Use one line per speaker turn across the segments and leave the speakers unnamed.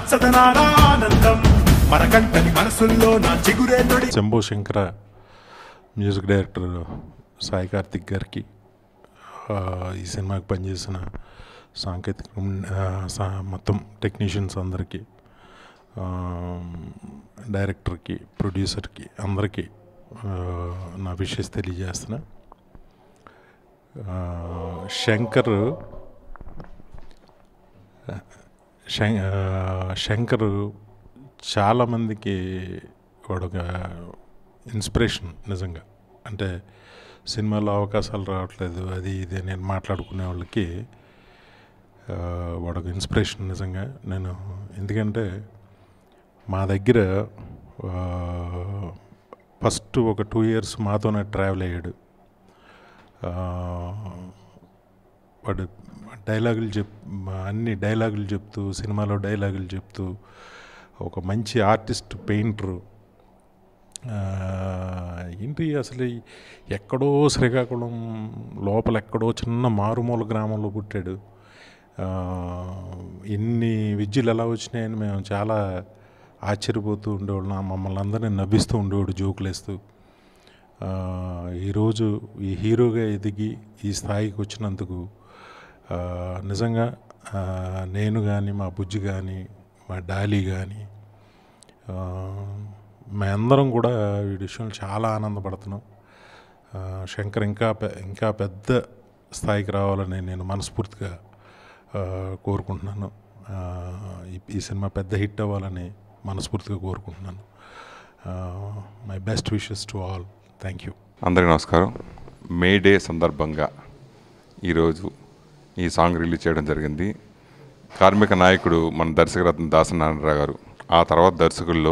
పచ్చదనాల ఆనందం మనకంటని మనసుల్లో నా చిగురే తొడి.
శంభో శంకర మ్యూజిక్ డైరెక్టర్ సాయి కార్తిక్ గారికి, ఈ సినిమాకి పనిచేసిన సాంకేతిక మొత్తం టెక్నీషియన్స్ అందరికీ, డైరెక్టర్కి, ప్రొడ్యూసర్కి అందరికీ నా విషెస్ తెలియజేస్తున్నా. శంకర్ చాలామందికి వాడొక ఇన్స్పిరేషన్ నిజంగా. అంటే సినిమాలో అవకాశాలు రావట్లేదు అది ఇది నేను మాట్లాడుకునే వాళ్ళకి వాడొక ఇన్స్పిరేషన్ నిజంగా. నేను ఎందుకంటే మా దగ్గర ఫస్ట్ ఒక 2 years మాతోనే ట్రావెల్ అయ్యాడు. వాడు అన్ని డైలాగులు చెప్తూ, సినిమాలో డైలాగులు చెప్తూ, ఒక మంచి ఆర్టిస్ట్, పెయింటరు. ఏంటి అసలు ఎక్కడో శ్రీకాకుళం లోపల ఎక్కడో చిన్న మారుమూల గ్రామంలో పుట్టాడు. ఇన్ని విద్యలు ఎలా వచ్చినాయని మేము చాలా ఆశ్చర్యపోతూ ఉండేవాళ్ళం. మమ్మల్ని అందరినీ నవ్విస్తూ ఉండేవాడు జోకులు వేస్తూ. ఈరోజు ఈ హీరోగా ఎదిగి ఈ స్థాయికి వచ్చినందుకు నిజంగా నేను కానీ, మా బుజ్జి కానీ, మా డాలీ కానీ, మేమందరం కూడా వీడి విషయంలో చాలా ఆనందపడుతున్నాం. శంకర్ ఇంకా పెద్ద స్థాయికి రావాలని నేను మనస్ఫూర్తిగా కోరుకుంటున్నాను. ఈ సినిమా పెద్ద హిట్ అవ్వాలని మనస్ఫూర్తిగా కోరుకుంటున్నాను. My best wishes to all. Thank you.
అందరికీ నమస్కారం. మే డే సందర్భంగా ఈరోజు ఈ సాంగ్ రిలీజ్ చేయడం జరిగింది. కార్మిక నాయకుడు మన దర్శకరత్న దాసనారాయణరావు గారు. ఆ తర్వాత దర్శకుల్లో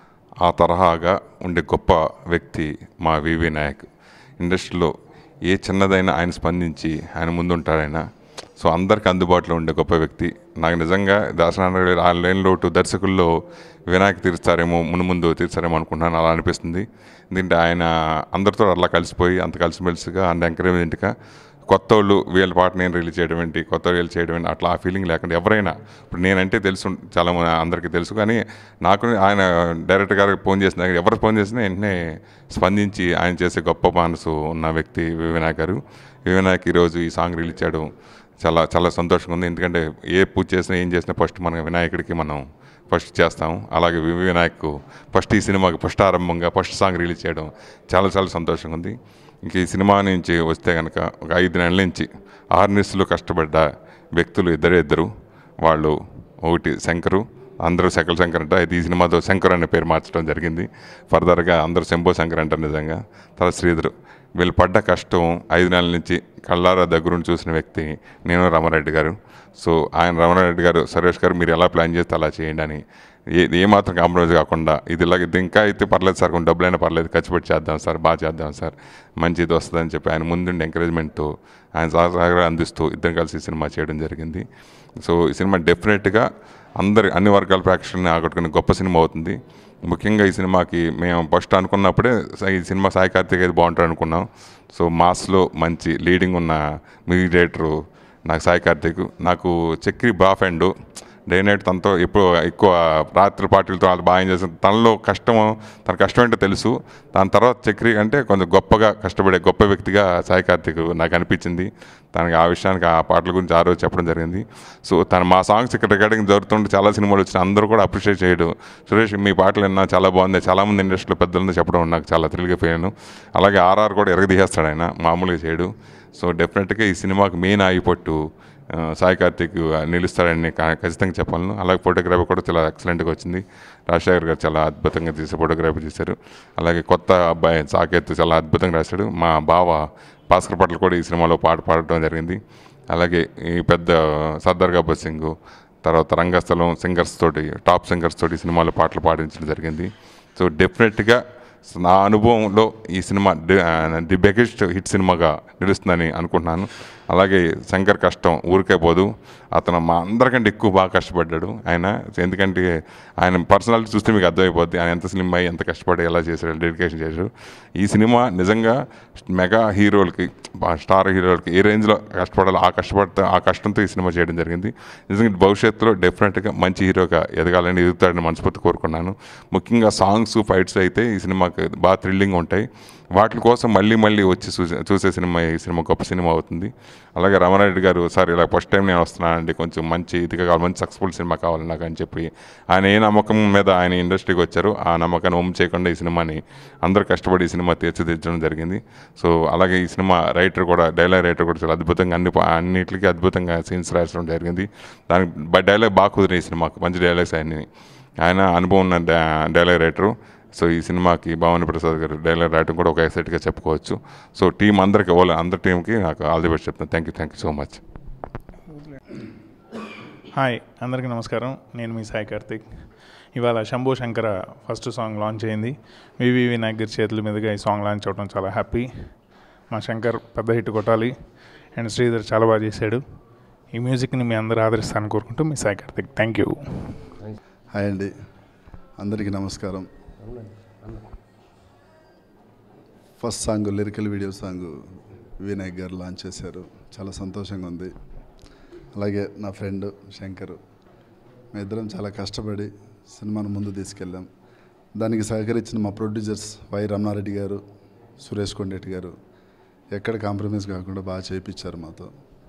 ఆ తరహాగా ఉండే గొప్ప వ్యక్తి మా వినాయక్. ఇండస్ట్రీలో ఏ చిన్నదైనా ఆయన స్పందించి ఆయన ముందుంటారైనా. సో అందరికీ అందుబాటులో ఉండే గొప్ప వ్యక్తి. నాకు నిజంగా దాసనారాయణ ఆ లైన్లో దర్శకుల్లో వినాయక్ తీరుస్తారేమో, ముందు తీరుస్తారేమో అనుకుంటున్నాను. అలా అనిపిస్తుంది. ఎందుకంటే ఆయన అందరితో అలా కలిసిపోయి అంత కలిసిమెలిసిగా అంత ఎంకరేజ్మెంట్గా కొత్త వాళ్ళు వీళ్ళ పాట నేను రిలీజ్ చేయడం ఏంటి, కొత్త వీళ్ళు చేయడం ఏంటి, అట్లా ఆ ఫీలింగ్ లేకుండా ఎవరైనా, ఇప్పుడు నేనంటే తెలుసు చాలా అందరికీ తెలుసు, కానీ నాకు ఆయన డైరెక్టర్ గారికి ఫోన్ చేసిన ఎవరు ఫోన్ చేసినా వెంటనే స్పందించి ఆయన చేసే గొప్ప మనసు ఉన్న వ్యక్తి వినాయక్ గారు. వినాయక్ ఈరోజు ఈ సాంగ్ రిలీజ్ చేయడం చాలా చాలా సంతోషంగా ఉంది. ఎందుకంటే ఏ పూజ చేసినా ఏం చేసినా ఫస్ట్ మన వినాయకుడికి మనం ఫస్ట్ చేస్తాం. అలాగే వినాయక్ ఫస్ట్ ఈ సినిమాకి ఫస్ట్ ఆరంభంగా ఫస్ట్ సాంగ్ రిలీజ్ చేయడం చాలా చాలా సంతోషంగా ఉంది. ఇంక ఈ సినిమా నుంచి వస్తే కనుక ఒక 5 నెలల నుంచి ఆర్నిస్లో కష్టపడ్డ వ్యక్తులు ఇద్దరు. వాళ్ళు ఒకటి శంకరు, అందరూ సకల శంకర్ అంట. అయితే ఈ సినిమాతో శంకర్ అనే పేరు మార్చడం జరిగింది. ఫర్దర్గా అందరూ శంభో శంకర్ అంటారు నిజంగా. తర్వాత శ్రీధరు. వీళ్ళు పడ్డ కష్టం 5 నెలల నుంచి కళ్ళారా దగ్గరుండి చూసిన వ్యక్తి నేను రామారెడ్డి గారు. సో ఆయన రామారెడ్డి గారు, సురేష్ గారు మీరు ఎలా ప్లాన్ చేస్తే అలా చేయండి అని ఏమాత్రం కాంప్రమైజ్ కాకుండా ఇది ఇంకా అయితే పర్లేదు సార్, కొంచెం డబ్బులైనా పర్లేదు, ఖర్చు పెట్టి చేద్దాం సార్, బాగా చేద్దాం సార్, మంచిది వస్తుందని చెప్పి ఆయన ముందుండి ఎంకరేజ్మెంట్తో ఆయన సహకారం అందిస్తూ ఇద్దరు కలిసి సినిమా చేయడం జరిగింది. సో ఈ సినిమా డెఫినెట్గా అన్ని వర్గాల ప్రేక్షకుల్ని ఆకట్టుకునే గొప్ప సినిమా అవుతుంది. ముఖ్యంగా ఈ సినిమాకి మేము ఫస్ట్ అనుకున్నప్పుడే ఈ సినిమా సాయి కార్తిక్ అయితే బాగుంటాడు అనుకున్నాం. సో మాస్లో మంచి లీడింగ్ ఉన్న మ్యూజిక్ డైరెక్టరు నాకు సాయి కార్తిక్. నాకు చక్రి బా ఫ్రెండు, డే నైట్ తనతో ఎక్కువ రాత్రి పార్టీలతో వాళ్ళు బాగా చేస్తుంది. తన కష్టం ఏంటో తెలుసు. దాని తర్వాత చక్రి అంటే కొంచెం గొప్పగా కష్టపడే గొప్ప వ్యక్తిగా సాయి కార్తిక్ నాకు అనిపించింది. తనకి ఆ విషయానికి ఆ పాటల గురించి ఆ రోజు చెప్పడం జరిగింది. సో మా సాంగ్స్ ఇక్కడ రికార్డింగ్ జరుగుతుంటే చాలా సినిమాలు వచ్చిన అందరూ కూడా అప్రిషియేట్ చేయడం, సురేష్ మీ పాటలు విన్నా చాలా బాగుంది, చాలామంది ఇండస్ట్రీలో పెద్దలందరూ చెప్పడం నాకు చాలా థ్రిల్గా ఫీల్ అయ్యాను. అలాగే ఆర్ఆర్ కూడా ఎరగదీసేస్తాడు ఆయన, మామూలుగా చేయడు. సో డెఫినెట్గా ఈ సినిమాకి మెయిన్ ఆగిపట్టు సాయి కార్తిక్ నిలుస్తాడని ఖచ్చితంగా చెప్పాలను. అలాగే ఫోటోగ్రఫీ కూడా చాలా ఎక్సలెంట్గా వచ్చింది. రాజశేఖర్ గారు చాలా అద్భుతంగా ఫోటోగ్రఫీ చేశారు. అలాగే కొత్త అబ్బాయి సాకేత్ చాలా అద్భుతంగా రాశాడు. మా బావ భాస్కర్ పట్ల కూడా ఈ సినిమాలో పాడటం జరిగింది. అలాగే ఈ పెద్ద సర్దార్ గబ్బర్ సింగ్, తర్వాత రంగస్థలం టాప్ సింగర్స్ తోటి ఈ సినిమాలో పాటలు పాడించడం జరిగింది. సో డెఫినెట్గా నా అనుభవంలో ఈ సినిమా ది బిగ్గెస్ట్ హిట్ సినిమాగా నిలుస్తుందని అనుకుంటున్నాను. అలాగే శంకర్ కష్టం ఊరికే పోదు, అతను మా అందరికంటే ఎక్కువ బాగా కష్టపడ్డాడు ఆయన. ఎందుకంటే ఆయన పర్సనాలిటీ చూస్తే మీకు అర్థమైపోద్ది ఆయన ఎంత స్లిమ్ అయ్యి ఎంత కష్టపడి ఎలా చేశాడు, డెడికేషన్ చేశాడు. ఈ సినిమా నిజంగా మెగా హీరోలకి, స్టార్ హీరోలకి ఏ రేంజ్లో కష్టపడాలో ఆ కష్టంతో ఈ సినిమా చేయడం జరిగింది. నిజంగా భవిష్యత్తులో డెఫినెట్గా మంచి హీరోగా ఎదగాలని ఎదుగుతాడని మనస్ఫూర్తి కోరుకున్నాను. ముఖ్యంగా సాంగ్స్, ఫైట్స్ అయితే ఈ సినిమాకి బాగా థ్రిల్లింగ్ ఉంటాయి. వాటి కోసం మళ్ళీ మళ్ళీ వచ్చి చూసే సినిమా ఈ సినిమా గొప్ప సినిమా అవుతుంది. అలాగే రామారెడ్డి గారు, సార్ ఇలా ఫస్ట్ టైం నేను వస్తున్నానండి, కొంచెం మంచి ఇదిగా కావాలి, మంచి సక్సెస్ఫుల్ సినిమా కావాలి నాకు అని చెప్పి ఆయన ఏ నమ్మకం మీద ఆయన ఇండస్ట్రీకి వచ్చారో ఆ నమ్మకాన్ని ఒమ్ము చేయకుండా ఈ సినిమాని అందరూ కష్టపడి ఈ సినిమా తీర్చిదిద్దడం జరిగింది. సో అలాగే ఈ సినిమా రైటర్ కూడా, డైలాగ్ రైటర్ కూడా చాలా అద్భుతంగా అన్నిటికీ అద్భుతంగా సీన్స్ రాయడం జరిగింది. దానికి డైలాగ్ బాగా కుదిరినాయి ఈ సినిమాకి, మంచి డైలాగ్స్ ఆయన అనుభవం ఉన్న డైలాగ్ రైటరు. సో ఈ సినిమాకి భావని ప్రసాద్ గారు డైలాగ్ రాయడం కూడా ఒక ఎక్సైట్గా చెప్పుకోవచ్చు. సో టీం అందరికీ అందరి టీంకి నాకు ఆల్ ది బెస్ట్ చెప్తాను. Thank you so much.
Hi, అందరికీ నమస్కారం. నేను మీ సాయి కార్తిక్. ఇవాళ Shambho Shankara first song launch అయింది. వినాయక్ గారి చేతుల మీదుగా ఈ సాంగ్ లాంచ్ అవ్వడం చాలా హ్యాపీ. మా శంకర్ పెద్ద హిట్ కొట్టాలి అండ్ శ్రీధర్ చాలా బాగా చేశాడు. ఈ మ్యూజిక్ని మీ అందరూ ఆదరిస్తారని కోరుకుంటూ మీ Sai Karthik. Thank you.
Hi అండి, అందరికీ నమస్కారం. First song lyrical video song Vinayak గారు లాంచ్ చేశారు, చాలా సంతోషంగా ఉంది. అలాగే నా ఫ్రెండ్ శంకర్, మేమిద్దరం చాలా కష్టపడి సినిమాను ముందు తీసుకెళ్ళాం. దానికి సహకరించిన మా ప్రొడ్యూసర్స్ వై రమణారెడ్డి గారు, సురేష్ కొండెట్టి గారు ఎక్కడ కాంప్రమైజ్ కాకుండా బాగా చేయించారు మాతో.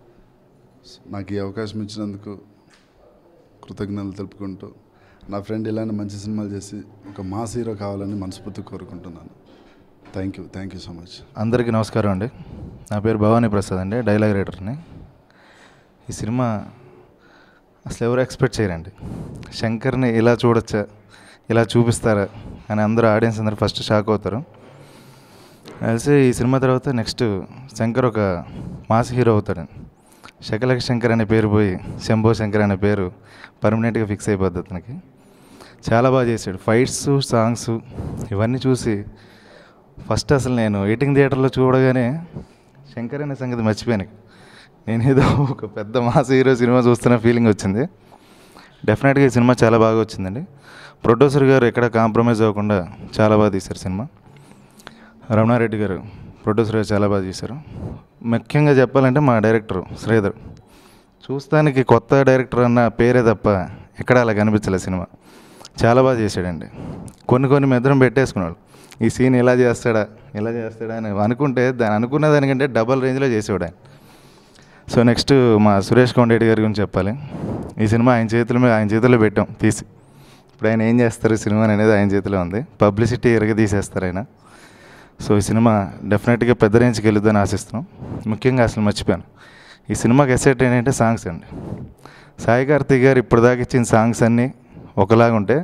నాకు ఈ అవకాశం ఇచ్చినందుకు కృతజ్ఞతలు తెలుపుకుంటూ, నా ఫ్రెండ్ ఇలానే మంచి సినిమాలు చేసి ఒక మాస్ హీరో కావాలని మనస్ఫూర్తిగా కోరుకుంటున్నాను. Thank you so much.
అందరికీ నమస్కారం అండి. నా పేరు భవానీ ప్రసాద్ అండి, డైలాగ్ రైటర్ని. ఈ సినిమా అసలు ఎవరు ఎక్స్పెక్ట్ చేయరండి, శంకర్ని ఇలా చూడొచ్చా, ఇలా చూపిస్తారా అని అందరూ ఆడియన్స్ అందరూ ఫస్ట్ షాక్ అవుతారు. కలిసి ఈ సినిమా తర్వాత నెక్స్ట్ శంకర్ ఒక మాస్ హీరో అవుతాడండి. శకలక శంకర్ అనే పేరు పోయి శంభో శంకర్ అనే పేరు పర్మనెంట్గా ఫిక్స్ అయిపోద్ది అతనికి. చాలా బాగా చేశాడు. ఫైట్స్, సాంగ్స్ ఇవన్నీ చూసి ఫస్ట్ అసలు నేను వెయిటింగ్ థియేటర్లో చూడగానే శంకర్ అనే సంగతి మర్చిపోయాను. నేను ఏదో ఒక పెద్ద మాస్ హీరో సినిమా చూస్తున్న ఫీలింగ్ వచ్చింది. డెఫినెట్గా ఈ సినిమా చాలా బాగా వచ్చిందండి. ప్రొడ్యూసర్ గారు ఎక్కడ కాంప్రమైజ్ అవ్వకుండా చాలా బాగా తీశారు సినిమా. రమణారెడ్డి గారు ప్రొడ్యూసర్ గారు చాలా బాగా చేశారు. ముఖ్యంగా చెప్పాలంటే మా డైరెక్టర్ శ్రీధర్, చూస్తానికి కొత్త డైరెక్టర్ అన్న పేరే తప్ప ఎక్కడ అలా కనిపించలే. సినిమా చాలా బాగా చేశాడండి. కొన్ని మెద్దరం పెట్టేసుకున్నాడు, ఈ సీన్ ఇలా చేస్తాడా అని అనుకుంటే అనుకున్న దానికంటే డబల్ రేంజ్లో చేసేవాడు ఆయన. సో నెక్స్ట్ మా సురేష్ కొండెట్టి గారి గురించి చెప్పాలి. ఈ సినిమా ఆయన చేతుల్లో పెట్టాం తీసి. ఇప్పుడు ఆయన ఏం చేస్తారు సినిమా అనేది ఆయన చేతిలో ఉంది. పబ్లిసిటీ తీసేస్తారు ఆయన. సో ఈ సినిమా డెఫినెట్గా పెద్ద రేంజ్కి వెళ్ళొద్దని ఆశిస్తున్నాం. ముఖ్యంగా అసలు మర్చిపోయాను, ఈ సినిమాకి ఎసెట్ ఏంటంటే సాంగ్స్ అండి. సాయి కార్తిక్ గారు ఇప్పటిదాకా ఇచ్చిన సాంగ్స్ అన్నీ ఒకలాగా ఉంటే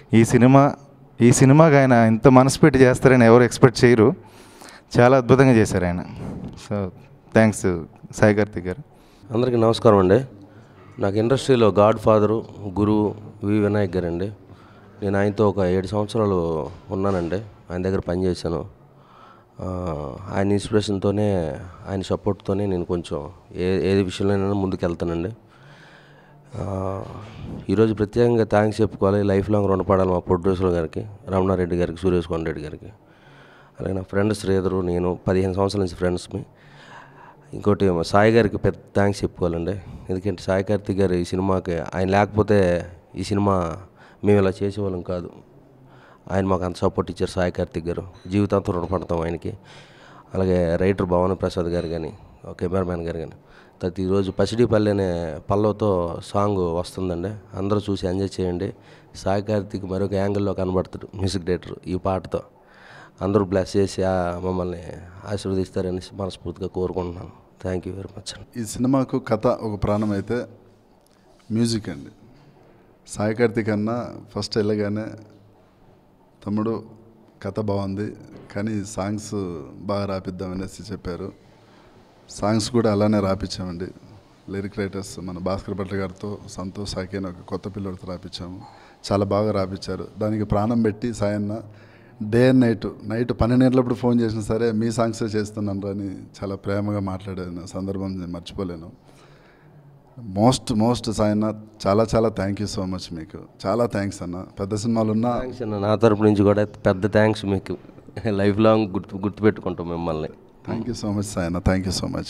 ఈ సినిమాకి ఆయన ఇంత మనసు పెట్టి చేస్తారని ఎవరు ఎక్స్పెక్ట్ చేయరు. చాలా అద్భుతంగా చేశారు ఆయన. సో థ్యాంక్స్ సాయి కార్తిక్ గారు.
అందరికీ నమస్కారం అండి. నాకు ఇండస్ట్రీలో గాడ్ ఫాదరు, గురువు వినాయక్ గారు అండి. నేను ఆయనతో ఒక 7 సంవత్సరాలు ఉన్నానండి. ఆయన దగ్గర పనిచేశాను. ఆయన ఇన్స్పిరేషన్తోనే, ఆయన సపోర్ట్తోనే నేను కొంచెం ఏది విషయంలోనైనా ముందుకు వెళ్తానండి. ఈరోజు ప్రత్యేకంగా థ్యాంక్స్ చెప్పుకోవాలి, లైఫ్ లాంగ్ రుణపడాలి మా ప్రొడ్యూసర్ గారికి, రమణారెడ్డి గారికి, సురేష్ కొండరెడ్డి గారికి. అలాగే నా ఫ్రెండ్ శ్రీధరు, నేను 15 సంవత్సరాల నుంచి ఫ్రెండ్స్మి. ఇంకోటి సాయి గారికి పెద్ద థ్యాంక్స్ చెప్పుకోవాలండి. ఎందుకంటే సాయి కార్తిక్ గారు ఈ సినిమాకి, ఆయన లేకపోతే ఈ సినిమా మేము ఇలా చేసేవాళ్ళం కాదు. ఆయన మాకు అంత సపోర్ట్ ఇచ్చారు సాయి కార్తిక్ గారు. జీవితాంతం రుణపడతాం ఆయనకి. అలాగే రైటర్ భావన ప్రసాద్ గారు కానీ, కెమెరామ్యాన్ గారు కానీ. తర్వాత ఈరోజు పసిడిపల్లి అనే పల్లవతో సాంగ్ వస్తుందండి, అందరూ చూసి ఎంజాయ్ చేయండి. సాయి కార్తిక్ మరొక యాంగిల్లో కనబడతాడు మ్యూజిక్ డైరెక్టర్ ఈ పాటతో. అందరూ బ్లెస్ చేసి మమ్మల్ని ఆశీర్వదిస్తారని మనస్ఫూర్తిగా కోరుకుంటున్నాను. Thank you very much.
ఈ సినిమాకు కథ ఒక ప్రాణం అయితే మ్యూజిక్ అండి. సాయి కార్తిక్ అన్న ఫస్ట్ వెళ్ళగానే, తమ్ముడు కథ బాగుంది కానీ సాంగ్స్ బాగా రాపిద్దామనేసి చెప్పారు. సాంగ్స్ కూడా అలానే రాపించామండి. లిరిక్ రైటర్స్ మన భాస్కర్ భట్ల గారితో, సంతోష్ సాకి అని ఒక కొత్త పిల్లడితో రాపించాము. చాలా బాగా రాపించారు. దానికి ప్రాణం పెట్టి సాయన్న డే అండ్ నైట్ 12 గంటలప్పుడు ఫోన్ చేసినా సరే మీ సాంగ్సే చేస్తున్నాను అని చాలా ప్రేమగా మాట్లాడాను సందర్భం నేను మర్చిపోలేను. మోస్ట్ సాయన్న చాలా థ్యాంక్ యూ సో మచ్. మీకు చాలా థ్యాంక్స్ అన్న. పెద్ద సినిమాలు ఉన్నా
థ్యాంక్స్ అన్న, నా తరపు నుంచి కూడా పెద్ద థ్యాంక్స్ మీకు. లైఫ్ లాంగ్ గుర్తుపెట్టుకుంటాం మిమ్మల్ని.
Thank you so much Sayanna. Thank you so much.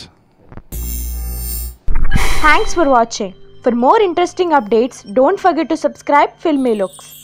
Thanks for watching. For more interesting updates, don't forget to subscribe Filmy Looks.